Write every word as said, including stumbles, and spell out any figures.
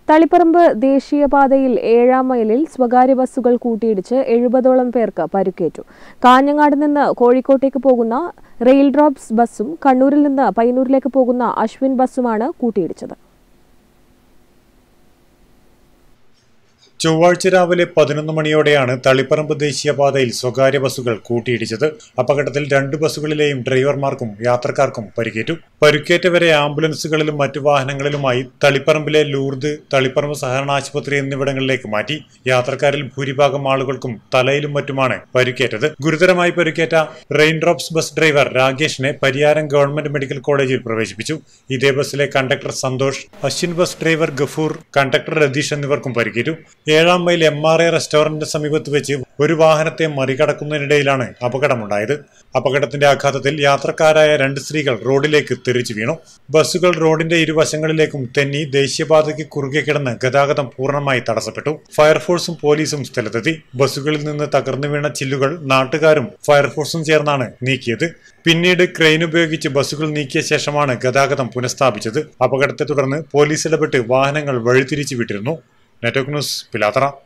തളിപ്പറമ്പ് ദേശീയപാതയിൽ ഏഴാം മൈലിൽ സ്വകാര്യ ബസ്സുകൾ കൂട്ടിയിടിച്ച് എഴുപതോളം പേർക്ക് പരിക്കേറ്റു. കാഞ്ഞങ്ങാട് നിന്ന് കോഴിക്കോട്ടേക്ക് പോകുന്ന റെയിൽ ഡ്രോപ്സ് ബസ്സും കണ്ണൂരിൽ നിന്ന് പയ്യന്നൂരിലേക്ക് പോകുന്ന അശ്വിൻ ബസ്സുമാണ് കൂട്ടിയിടിച്ചത്. ചൊവ്വാഴ്ച രാവിലെ പതിനൊന്ന് മണിയോടെയാണ് തളിപ്പറമ്പ് ദേശീയപാതയിൽ സ്വകാര്യ ബസ്സുകൾ കൂട്ടിയിടിച്ചത്. അപകടത്തിൽ രണ്ട് ബസ്സുകളിലെയും ഡ്രൈവർമാർക്കും യാത്രക്കാർക്കും പരിക്കേറ്റു. പരുക്കേറ്റവരെ ആംബുലൻസുകളിലും മറ്റു വാഹനങ്ങളിലുമായി തളിപ്പറമ്പിലെ ലൂർദ്, തളിപ്പറമ്പ് സഹകരണ ആശുപത്രി എന്നിവിടങ്ങളിലേക്ക് മാറ്റി. യാത്രക്കാരിൽ ഭൂരിഭാഗം ആളുകൾക്കും തലയിലും മറ്റുമാണ് പരിക്കേറ്റത്. ഗുരുതരമായി പരിക്കേറ്റ റെയിൻ ഡ്രോപ്സ് ബസ് ഡ്രൈവർ രാകേഷിനെ പരിയാരം ഗവൺമെന്റ് മെഡിക്കൽ കോളേജിൽ പ്രവേശിപ്പിച്ചു. ഇതേ ബസ്സിലെ conductor Santhosh, Ashwin bus driver Gafoor, conductor Ratheesh എന്നിവർക്കും പരിക്കേറ്റു. ഏഴാം മൈൽ എം ആർ എ റെസ്റ്റോറന്റിന് സമീപത്ത് വെച്ച് ഒരു വാഹനത്തെ മറികടക്കുന്നതിനിടയിലാണ് അപകടമുണ്ടായത്. അപകടത്തിന്റെ ആഘാതത്തിൽ യാത്രക്കാരായ രണ്ട് സ്ത്രീകൾ റോഡിലേക്ക് തെറിച്ചു വീണു. ബസ്സുകൾ റോഡിന്റെ ഇരുവശങ്ങളിലേക്കും തെന്നി ദേശീയപാതയ്ക്ക് കുറുകെ കിടന്ന് ഗതാഗതം പൂർണ്ണമായി തടസ്സപ്പെട്ടു. ഫയർഫോഴ്സും പോലീസും സ്ഥലത്തെത്തി. ബസ്സുകളിൽ നിന്ന് തകർന്നു വീണ ചില്ലുകൾ നാട്ടുകാരും ഫയർഫോഴ്സും ചേർന്നാണ് നീക്കിയത്. പിന്നീട് ക്രെയിൻ ഉപയോഗിച്ച് ബസ്സുകൾ നീക്കിയ ശേഷമാണ് ഗതാഗതം പുനഃസ്ഥാപിച്ചത്. അപകടത്തെ തുടർന്ന് പോലീസ് ഇടപെട്ട് വാഹനങ്ങൾ വഴിതിരിച്ചു വിട്ടിരുന്നു. Network news, Pilathara.